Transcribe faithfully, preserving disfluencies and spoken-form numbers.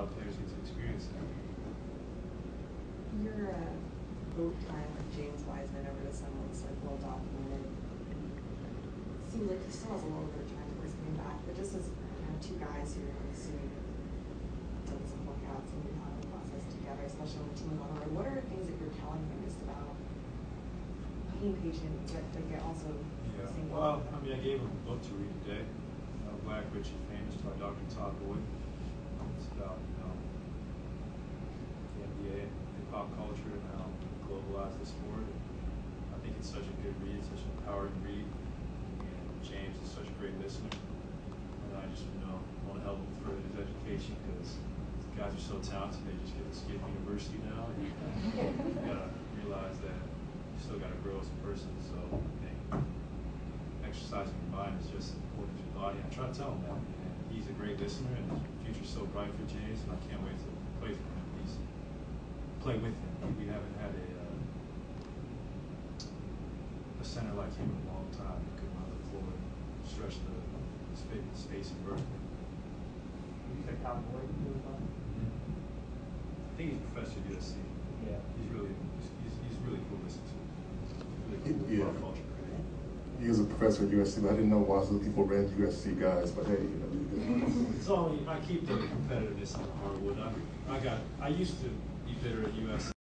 lot of players get to experience that. Your uh, boat time with James Wiseman over the summer was like well documented. It seems like he still has a little bit of time before he's coming back, but just as you know, two guys who are assuming it doesn't work out, so you have the process together, especially when the team is on the road. What are the things that you're telling him just about being patient, but like also Yeah. saying Well, I mean, I gave him a book to read today. Uh, Black, Rich, and Famous by Doctor Todd Boyd. It's about you know the N B A and hip hop culture and how we globalize the sport. And I think it's such a good read, such an empowering read. And James is such a great listener. And I just you know want to help him further his education because these guys are so talented. They just get to skip university now. And you gotta realize that you still gotta grow as a person. So I think exercising your mind is just as important as your body. I try to tell him that. And he's a great listener, and his future's so bright for James, and I can't wait to play for him. He's play with him. We haven't had a uh, a center like him in a long time. He could run the floor and stretch the space, space and work. You said Todd Boyd was on? I think he's a professor at U S C. Yeah. He's really he's, he's, he's really cool to listen to. Really cool Yeah. for our culture. He was a professor at U S C, but I didn't know why so people read U S C guys, but hey, you know. It's only I keep the competitiveness on the hardwood. I, I got I used to be bitter at U S C.